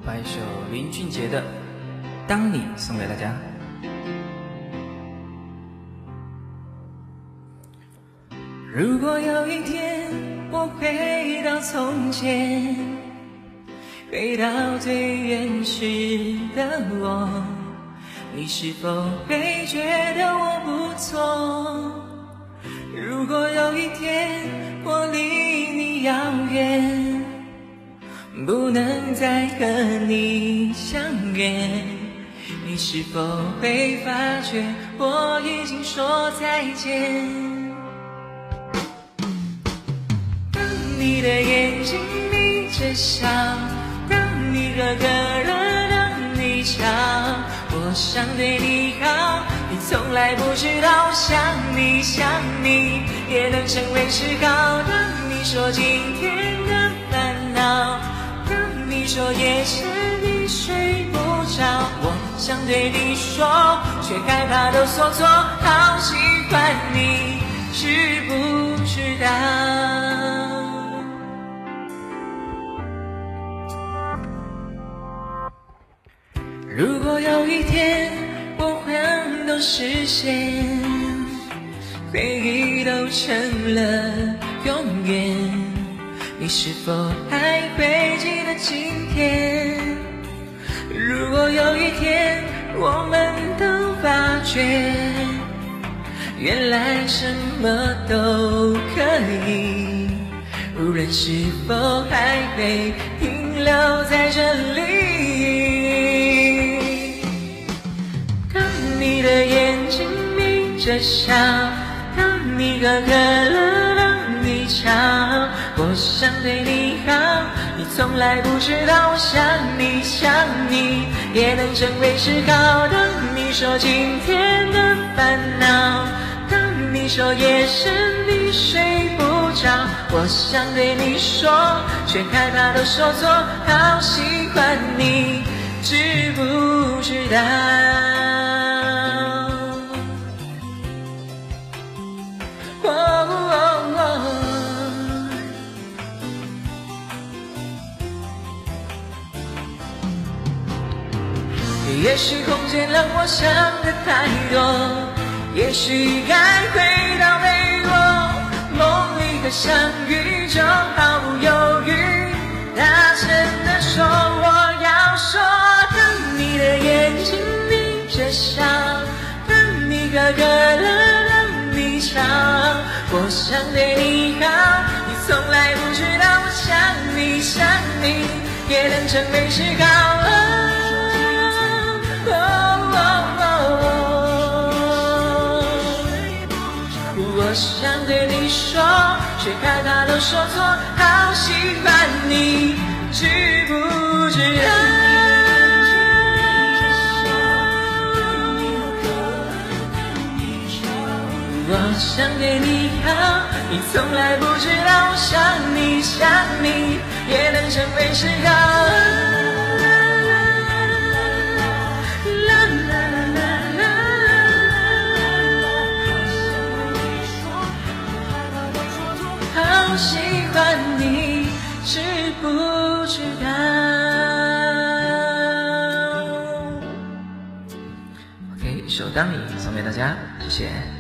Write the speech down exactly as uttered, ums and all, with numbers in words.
把一首林俊杰的《当你》送给大家。如果有一天我回到从前，回到最原始的我，你是否会觉得我不错？如果有一天我离你遥远，不能再和你相约，你是否会发觉我已经说再见？当你的眼睛眯着笑，当你喝可乐让你瞧，我想对你好，你从来不知道，想你想你也能成为嗜好。当你说今天的烦恼，当你说夜深你睡不着，我想对你说，却害怕都说错，好喜欢你，知不知道？如果有一天我们都实现，回忆都成了永远，你是否还会记得今天？如果有一天我们都发觉，原来什么都可以，无论是否还会停留在这里。当你的眼睛眯着笑，当你喝可乐让你瞧，我想对你好，你从来不知道，想你想你也能成为嗜好。当你说今天的烦恼，当你说夜深你睡不着，我想对你说，却害怕都说错，好喜欢你，知不知道？哦哦哦，也许空间让我想的太多，也许该回到美国，梦里的相遇就毫无犹豫大声地说我要说。当你的眼睛眯着笑，当你喝可乐让你瞧，我想对你好，你从来不知道，想你想你也能成为嗜好。哦哦哦，我想对你说，却害怕都说错，好喜欢你，知不知道？我想对你好，你从来不知道，想你想你也能成为嗜好。好喜欢你，知不知道 ？OK， 一首《当你》送给大家，谢谢。